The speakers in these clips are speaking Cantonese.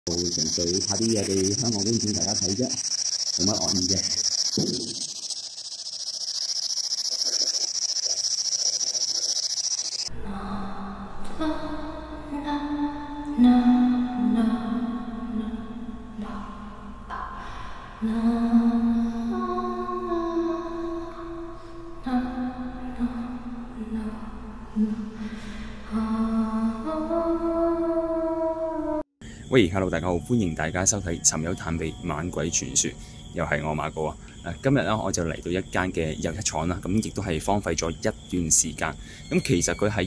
純粹拍啲嘢俾香港觀眾大家睇啫，冇乜惡意嘅。喂 ，Hello， 大家好，歡迎大家收睇《尋幽探秘猛鬼傳說》，又係我馬哥啊！今日咧我就嚟到一間嘅油漆廠啦，咁亦都係荒廢咗一段時間。咁其實佢喺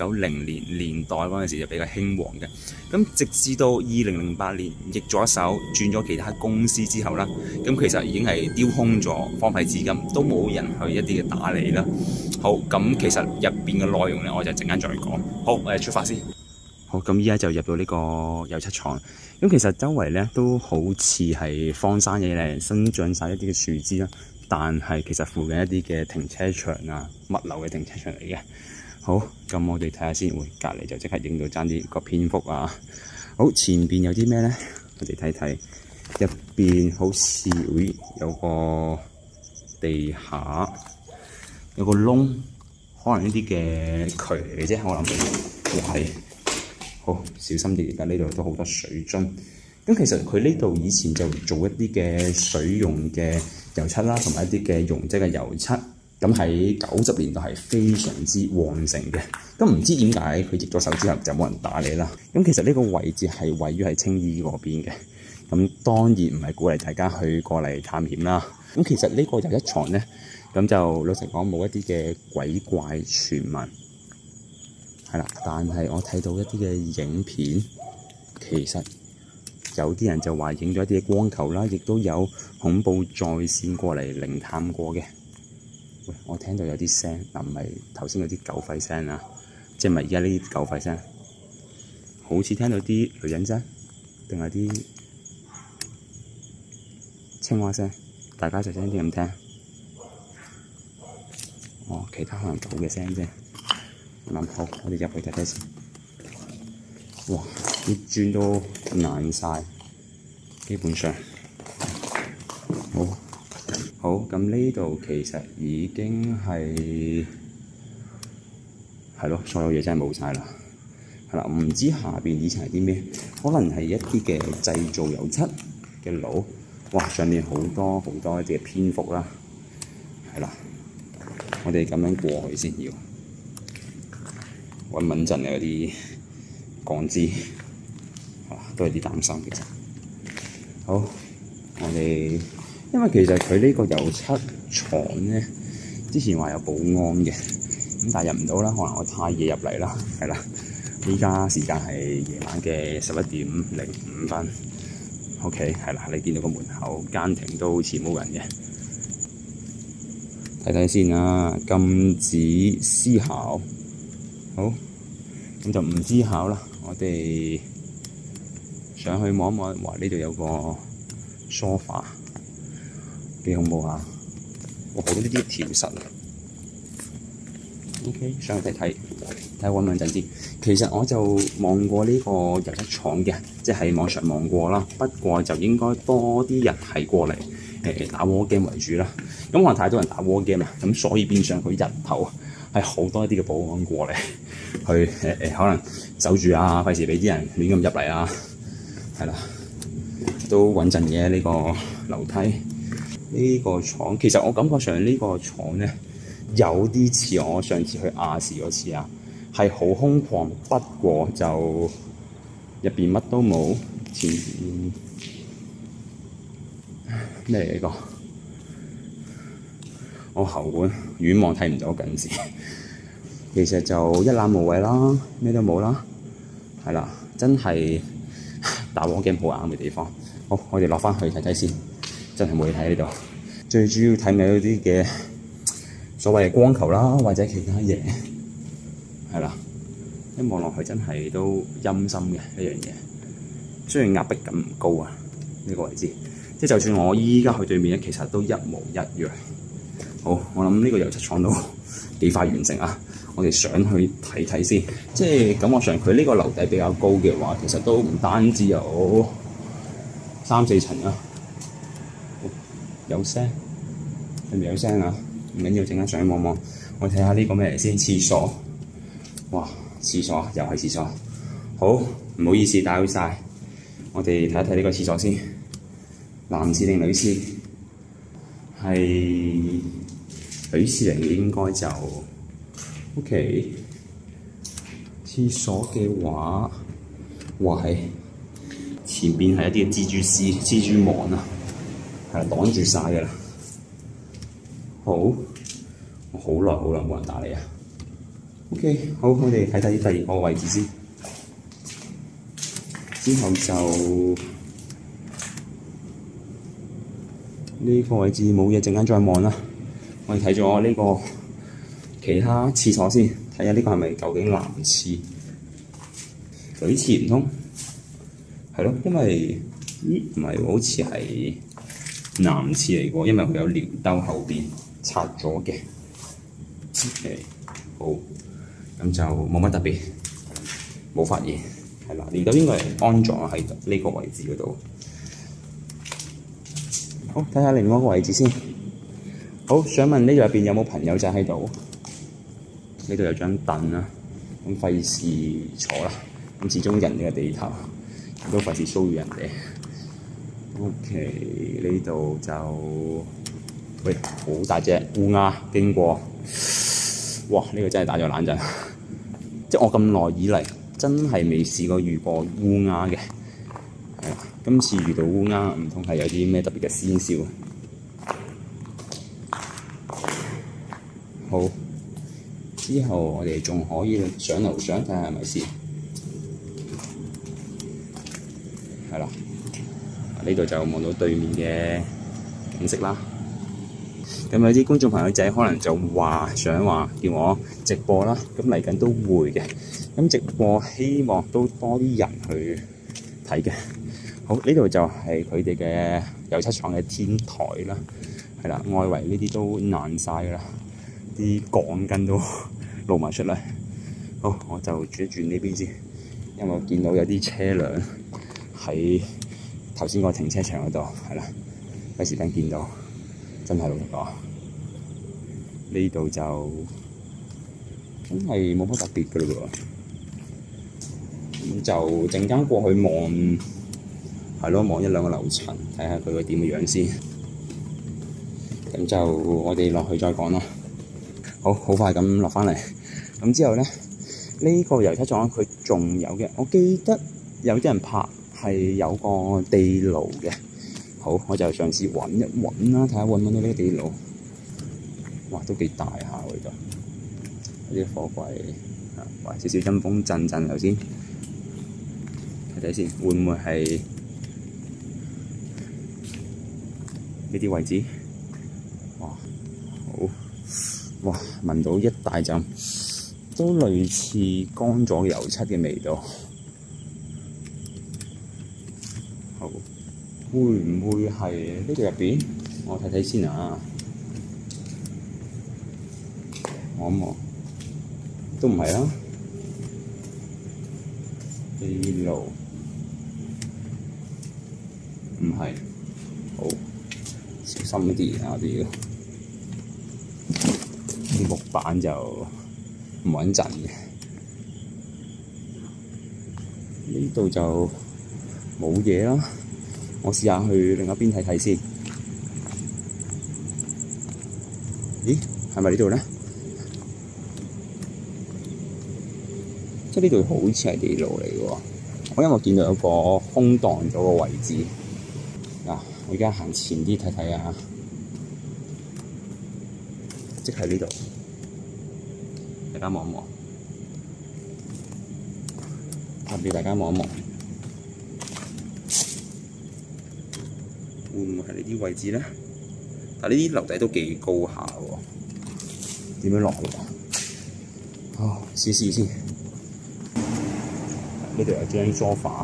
1990年代嗰陣時就比較興旺嘅。咁直至到2008年易咗手，轉咗其他公司之後啦，咁其實已經係丟空咗，荒廢至今，都冇人去一啲嘅打理啦。好，咁其實入邊嘅內容咧，我就陣間再講。好，我哋出發先。好，咁依家就入到呢個油漆廠。咁其實周圍咧都好似係荒山野嶺，生長晒一啲嘅樹枝啦。但係其實附近一啲嘅停車場啊、物流嘅停車場嚟嘅。好，咁我哋睇下先。隔離就即刻影到爭啲個蝙蝠啊。好，前邊有啲咩咧？我哋睇睇。入邊好似會有個地下有個窿，可能呢啲嘅渠嚟嘅啫。我諗又係。好，小心啲，而家呢度都好多水樽。咁其實佢呢度以前就做一啲嘅水用嘅油漆啦，同埋一啲嘅溶劑嘅油漆。咁喺90年代係非常之旺盛嘅。咁唔知點解佢易咗手之後就冇人打理啦。咁其實呢個位置係位於喺青衣嗰邊嘅。咁當然唔係鼓勵大家去過嚟探險啦。咁其實呢個油漆廠咧，咁就老實講冇一啲嘅鬼怪傳聞。係啦，但係我睇到一啲嘅影片，其實有啲人就話影咗一啲嘅光球啦，亦都有恐怖在線過嚟靈探過嘅。喂，我聽到有啲聲，嗱唔係頭先嗰啲狗吠聲啊，即係咪而家呢啲狗吠聲？好似聽到啲女人聲，定係啲青蛙聲？大家細聲啲咁聽。哦，其他可能狗嘅聲啫。諗好，我哋入去睇睇先。哇！啲磚都爛晒，基本上好咁呢度其實已經係咯，所有嘢真係冇晒啦。係啦，唔知下邊以前係啲咩？可能係一啲嘅製造油漆嘅爐。哇！上面好多一啲嘅蝙蝠啦。係啦，我哋咁樣過去先要。穩穩陣嘅嗰啲鋼枝，都有啲擔心其實。好，我哋因為其實佢呢個油漆廠咧，之前話有保安嘅，咁但係入唔到啦，可能我太夜入嚟啦，係啦。依家時間係夜晚嘅11:05。OK， 係啦，你見到個門口間停都好似冇人嘅。睇睇先啊，禁止思考。好，咁就唔思考啦。我哋上去望一望，話呢度有個 sofa， 幾恐怖啊！哇，好多呢啲條實。OK， 上去睇下穩唔穩陣先。其實我就望過呢個油漆廠嘅，即係喺網上望過啦。不過就應該多啲人係過嚟打 war game 為主啦。咁可能太多人打 war game 啦，咁所以變相佢日頭係好多一啲嘅保安過嚟。去可能守住啊，費事俾啲人亂咁入嚟啊，係啦，都穩陣嘅呢個樓梯。呢個廠其實我感覺上呢個廠咧有啲似我上次去亞視嗰次啊，係好空曠，不過就入邊乜都冇。前面咩嚟呢個？我喉管遠望睇唔到近視。其實就一覽無遺啦，咩都冇啦，係啦，真係打 war game 好啱嘅地方。好，我哋落翻去睇睇先，真係冇嘢睇呢度。最主要睇咪嗰啲嘅所謂嘅光球啦，或者其他嘢，係啦，一望落去真係都陰森嘅一樣嘢。雖然壓迫感唔高啊，呢個位置，即係就算我依家去對面咧，其實都一模一樣。好，我諗呢個油漆廠都幾快完成啊！我哋上去睇睇先，即係感覺上佢呢個樓底比較高嘅話，其實都唔單止有 3、4層啊。有聲，係咪有聲啊？唔緊要，陣間上去望望。我睇下呢個咩嚟先？廁所。哇！廁所又係廁所。好，唔好意思打擾晒。我哋睇一睇呢個廁所先。男廁定女廁？係女廁嚟嘅應該就 OK。廁所嘅話，哇係前邊係一啲蜘蛛絲、蜘蛛網啊，係啦，擋住晒㗎啦。好，我好耐冇人打理啊。OK， 好，我哋睇睇第二個位置先。之後就呢個位置冇嘢，陣間再望啦。我哋睇咗呢個其他廁所先，睇下呢個係咪究竟男廁？女廁唔通？係咯，因為唔係好似係男廁嚟喎，因為佢有尿兜後邊拆咗嘅。OK， 好，咁就冇乜特別，冇發現。係啦，尿兜應該係安裝喺呢個位置嗰度。好，睇下另外一個位置先。好，想問呢度入邊有冇朋友仔喺度？呢度有張凳啦，咁費事坐啦。咁始終人哋嘅地頭，都費事騷擾人哋。OK， 呢度就喂好大隻烏鴉經過，哇！呢個真係打咗冷震，即係我咁耐以嚟真係未試過遇過烏鴉嘅。係啦，今次遇到烏鴉，唔通係有啲咩特別嘅先兆？好，之後我哋仲可以上樓上睇下係咪先。係啦，呢度就望到對面嘅景色啦。咁有啲觀眾朋友仔可能就想話叫我直播啦，咁嚟緊都會嘅。咁直播希望都多啲人去睇嘅。好，呢度就係佢哋嘅油漆廠嘅天台啦。係啦，外圍呢啲都爛晒㗎啦，啲鋼筋都露埋出嚟。好，我就轉一轉呢邊先，因為我見到有啲車輛喺頭先個停車場嗰度，係啦，費事等見到，真係老實講，呢度就真係冇乜特別㗎嘞喎。咁就陣間過去望，係咯，望1、2個樓層，睇下佢會點嘅樣先。咁就我哋落去再講啦。好快咁落翻嚟。咁之後咧，呢個油漆廠佢仲有嘅，我記得有啲人拍係有個地牢嘅。好，我就嘗試揾一揾啦，睇下揾唔揾到呢個地牢。哇，都幾大下喎呢度，有啲貨櫃啊，哇，少少陰風陣陣頭先，睇睇先，會唔會係呢啲位置？哇，好，哇，聞到一大陣，都類似乾咗油漆嘅味道。好，會唔會係呢度入邊？我睇睇先啊。望一望，都唔係啦。地牢唔係，好小心啲啊！啲木板就唔穩陣嘅。呢度就冇嘢啦。我試下去另一邊睇睇先。咦？係咪呢度咧？即係呢度好似係地牢嚟嘅喎。我因為見到有個空蕩咗個位置。嗱，我而家行前啲睇睇啊，即係呢度，大家望一望，俾大家望一望，會唔會係呢啲位置咧？但呢啲樓底都幾高下喎，點樣落去啊？哦，試試先。呢度有張梳化。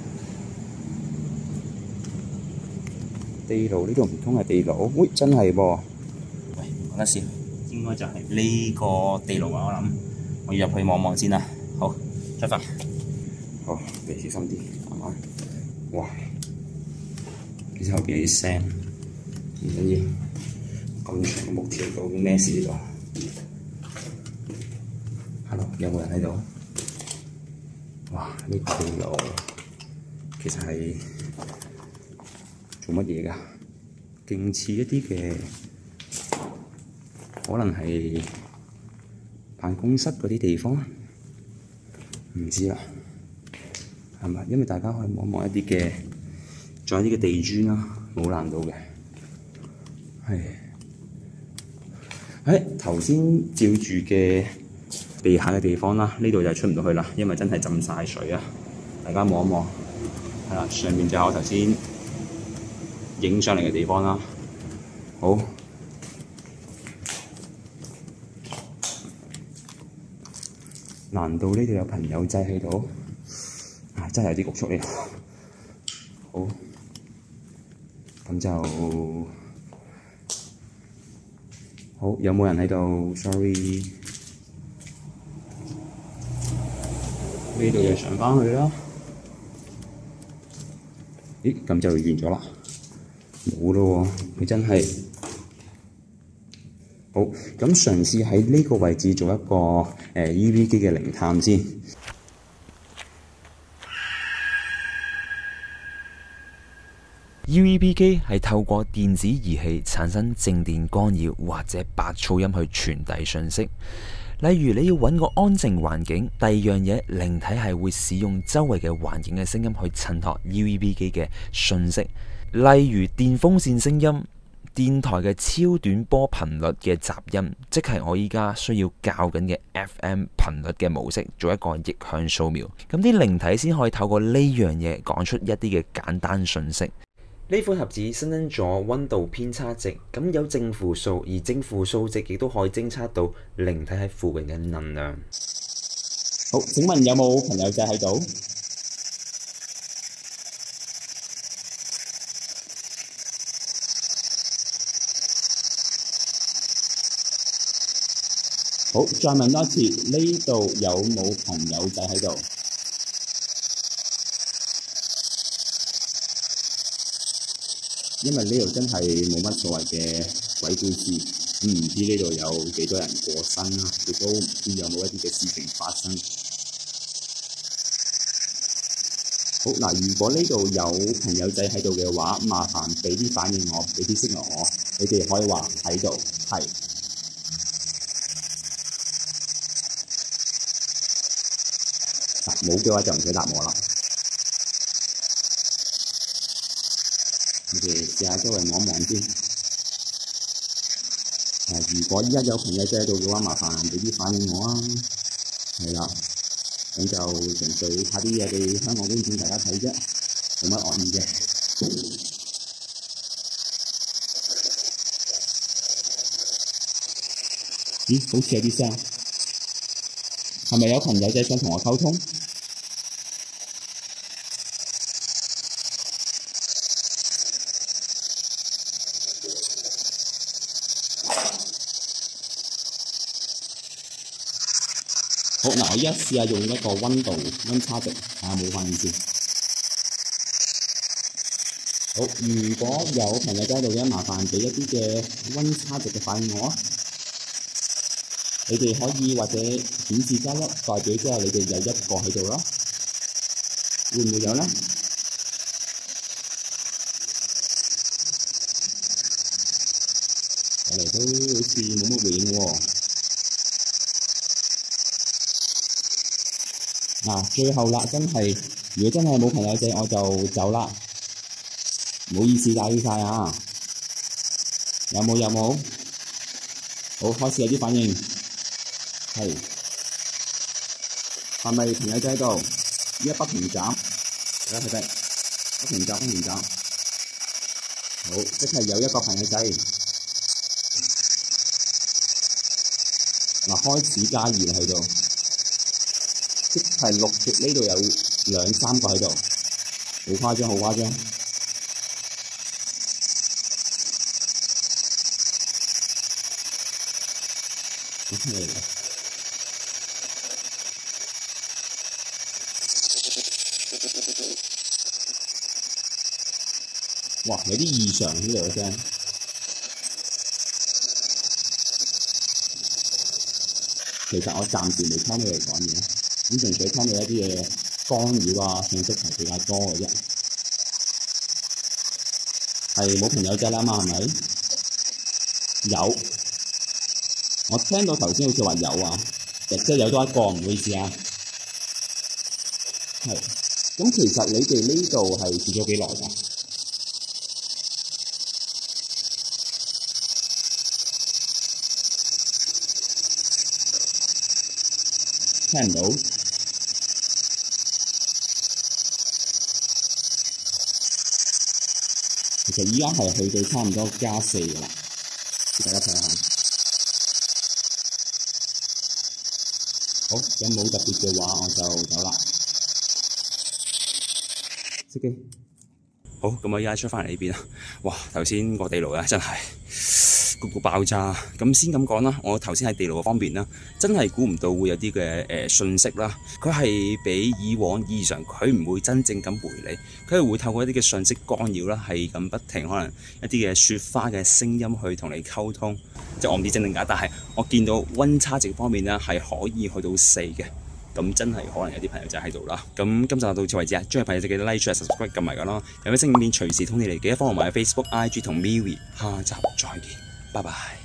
地牢呢度唔通係地牢？喂，真係噃！喂，講得笑，應該就係呢個地牢啊！我諗，我要入去望望先啦。好，出發。好，你小心啲，慢慢。哇！ 其實後邊有啲聲，唔緊要。咁長嘅木條究竟咩事呢度？Hello，有冇人喺度？哇！呢條路其實係做乜嘢㗎？勁似一啲嘅，可能係辦公室嗰啲地方，唔知啦，係咪？因為大家可以望一望一啲嘅，仲有啲嘅地磚啦，冇爛到嘅，係。頭先照住嘅地下嘅地方啦，呢度就出唔到去啦，因為真係浸晒水啊！大家望一望，係啦，上面就係我頭先影上嚟嘅地方啦。好，難道呢度有朋友仔喺度？真係有啲局促呢度。好，咁就好，有冇人喺度 ？Sorry， 呢度就上返去啦。咦，咁就完咗啦，冇咯喎，佢真係好。咁嘗試喺呢個位置做一個EV 機嘅靈探先。 UVB 機係透過電子儀器產生靜電干擾或者白噪音去傳遞訊息。例如你要揾個安靜環境，第二樣嘢靈體係會使用周圍嘅環境嘅聲音去襯托 UVB 機嘅訊息。例如電風扇聲音、電台嘅超短波頻率嘅雜音，即係我依家需要校緊嘅 FM 頻率嘅模式，做一個逆向掃描。咁啲靈體先可以透過呢樣嘢講出一啲嘅簡單訊息。呢款盒子新增咗溫度偏差值，咁有正負數，而正負數值亦都可以偵測到靈體喺附近嘅能量。 好，請問有冇朋友仔喺度？好，再問多次，呢度有冇朋友仔喺度？因為呢度真係冇乜所謂嘅鬼故事，唔知呢度有幾多人過身啦，亦都唔知有冇一啲嘅事情發生。好嗱，如果呢度有朋友仔喺度嘅話，麻煩俾啲反應我，俾啲息落我，你哋可以話喺度，係。嗱，冇嘅話就唔使答我啦。我哋試下周圍望一望先。如果依家有朋友仔喺度嘅話，麻煩俾啲反應我啊。係啦，咁就純粹拍啲嘢俾香港觀眾大家睇啫，冇乜惡意嘅。咦，好似有啲聲，係咪有朋友仔想同我溝通？好嗱，我依家試下用一個溫差值，睇下冇反應先。好，如果有朋友仔喺度嘅，麻煩俾一啲嘅溫差值嘅反應我啊。你哋可以或者顯示加一，代表即係你哋有一個喺度咯。會唔會有呢？睇嚟都好似冇乜回應喎。嗱，最後啦，真係，如果真係冇朋友仔，我就走啦。唔好意思打擾晒啊！有冇？好，開始有啲反應。係咪朋友仔喺度？依家不停斬，大家睇睇，不停斬。好，即係有一個朋友仔。嗱，開始加熱喺度。即係陸續呢度有2、3個喺度，好誇張。OK， 哇，有啲異常呢度嘅聲。其實我暫時未聽到佢講嘢，咁純粹聽到一啲嘢干擾啊，信息係比較多嘅啫。係冇朋友仔啦嘛，係咪？有，我聽到頭先好似話有啊，即係有多一個，唔好意思啊。係，咁其實你哋呢度係住咗幾耐㗎？聽唔到。其實依家係去到差唔多+4㗎啦，俾大家睇下。好，有冇特別嘅話我就走啦。熄機。好，咁我依家出返嚟呢邊啦。哇，頭先個地牢咧真係個爆炸。咁先咁講啦，我頭先喺地牢嗰方面啦，真係估唔到會有啲嘅訊息啦。佢係比以往異常，佢唔會真正咁回你，佢係會透過一啲嘅訊息干擾啦，係咁不停，可能一啲嘅雪花嘅聲音去同你溝通。即係我唔知真定假，但係我見到溫差值方面咧係可以去到4嘅。咁真係可能有啲朋友仔喺度啦。咁今集就到此為止啊！中意朋友仔記得 like、share、subscribe 撳埋㗎咯。有咩新影片隨時通知你，記得 follow 埋 Facebook、IG 同 MeWe。下集再見，拜拜。